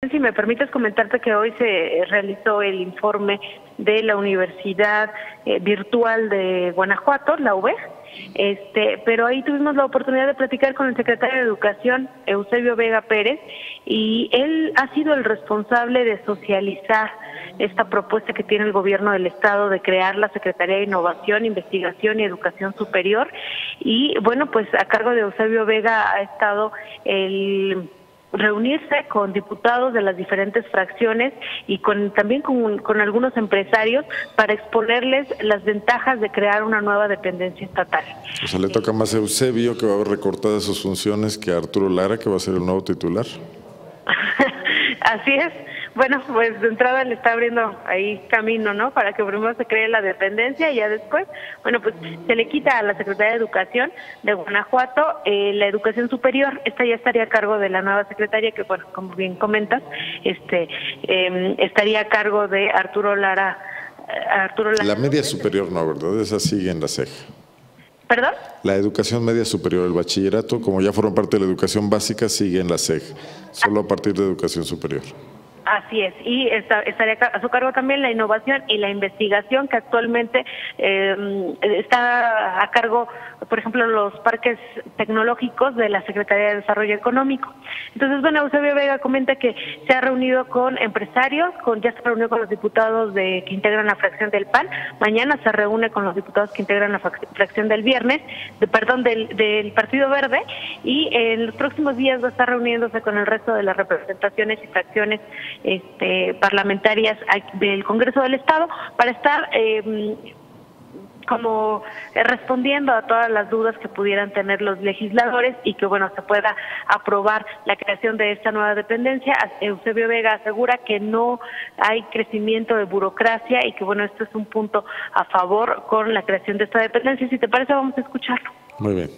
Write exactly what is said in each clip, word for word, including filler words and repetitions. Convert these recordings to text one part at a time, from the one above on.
Si me permites comentarte que hoy se realizó el informe de la Universidad eh, Virtual de Guanajuato, la U B, este, pero ahí tuvimos la oportunidad de platicar con el secretario de Educación, Eusebio Vega Pérez, y él ha sido el responsable de socializar esta propuesta que tiene el gobierno del estado de crear la Secretaría de Innovación, Investigación y Educación Superior. Y bueno, pues a cargo de Eusebio Vega ha estado el reunirse con diputados de las diferentes fracciones y con también con, con algunos empresarios para exponerles las ventajas de crear una nueva dependencia estatal. O sea, le toca más a Eusebio, que va a ver recortadas sus funciones, que a Arturo Lara, que va a ser el nuevo titular. Así es. Bueno, pues de entrada le está abriendo ahí camino, ¿no? Para que primero se cree la dependencia y ya después, bueno, pues se le quita a la Secretaría de Educación de Guanajuato eh, la educación superior. Esta ya estaría a cargo de la nueva secretaria que, bueno, como bien comentas, este eh, estaría a cargo de Arturo Lara. Eh, Arturo Lara. La media superior no, ¿verdad? Esa sigue en la C E G. ¿Perdón? La educación media superior, el bachillerato, como ya forma parte de la educación básica, sigue en la C E G, solo a partir de educación superior. Así es, y está, estaría a su cargo también la innovación y la investigación, que actualmente eh, está a cargo, por ejemplo, los parques tecnológicos de la Secretaría de Desarrollo Económico. Entonces, bueno, Eusebio Vega comenta que se ha reunido con empresarios, con ya se reunió con los diputados de que integran la fracción del P A N, mañana se reúne con los diputados que integran la fracción del Viernes, de, perdón, del, del Partido Verde, y en los próximos días va a estar reuniéndose con el resto de las representaciones y fracciones Este, parlamentarias del Congreso del Estado para estar eh, como respondiendo a todas las dudas que pudieran tener los legisladores y que, bueno, se pueda aprobar la creación de esta nueva dependencia. Eusebio Vega asegura que no hay crecimiento de burocracia y que, bueno, esto es un punto a favor con la creación de esta dependencia. Si te parece, vamos a escucharlo. Muy bien.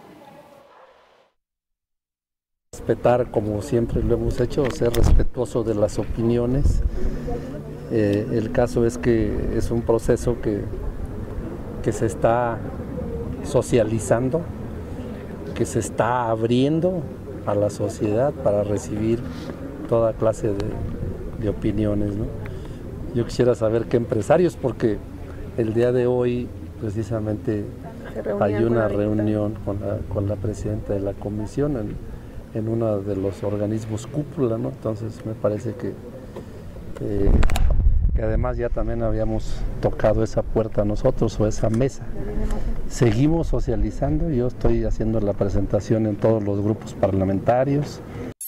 Respetar, como siempre lo hemos hecho, ser respetuoso de las opiniones. Eh, el caso es que es un proceso que, que se está socializando, que se está abriendo a la sociedad para recibir toda clase de, de opiniones, ¿no? Yo quisiera saber qué empresarios, porque el día de hoy precisamente hay una reunión con la, con la presidenta de la comisión en, en uno de los organismos cúpula, ¿no? Entonces me parece que, eh, que además ya también habíamos tocado esa puerta nosotros o esa mesa. Seguimos socializando, yo estoy haciendo la presentación en todos los grupos parlamentarios.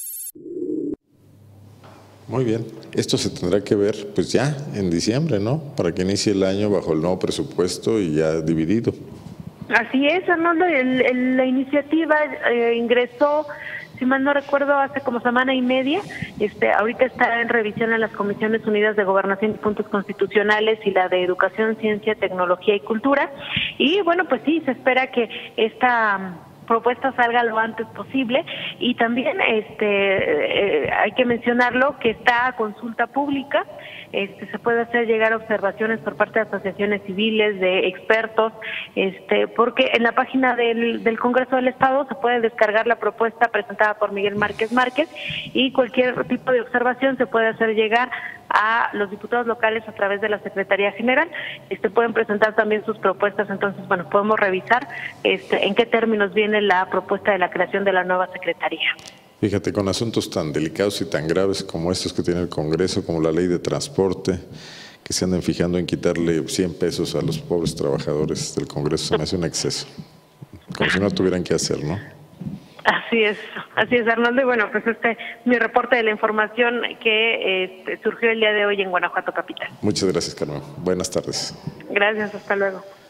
Muy bien, esto se tendrá que ver pues ya en diciembre, ¿no? Para que inicie el año bajo el nuevo presupuesto y ya dividido. Así es, Arnoldo, el, el, la iniciativa eh, ingresó, si mal no recuerdo, hace como semana y media. Este, ahorita está en revisión en las Comisiones Unidas de Gobernación y Puntos Constitucionales y la de Educación, Ciencia, Tecnología y Cultura. Y bueno, pues sí, se espera que esta propuesta salga lo antes posible y también este eh, hay que mencionarlo que está a consulta pública. Este, se puede hacer llegar observaciones por parte de asociaciones civiles, de expertos, este, porque en la página del, del Congreso del Estado se puede descargar la propuesta presentada por Miguel Márquez Márquez y cualquier tipo de observación se puede hacer llegar a los diputados locales a través de la Secretaría General. Este, pueden presentar también sus propuestas, entonces, bueno, podemos revisar este, en qué términos viene la propuesta de la creación de la nueva Secretaría. Fíjate, con asuntos tan delicados y tan graves como estos que tiene el Congreso, como la ley de transporte, que se andan fijando en quitarle cien pesos a los pobres trabajadores del Congreso, se me hace un exceso. Como si no tuvieran que hacer, ¿no? Así es, así es, Arnoldo. Y bueno, pues este mi reporte de la información que este, surgió el día de hoy en Guanajuato Capital. Muchas gracias, Carmen. Buenas tardes. Gracias, hasta luego.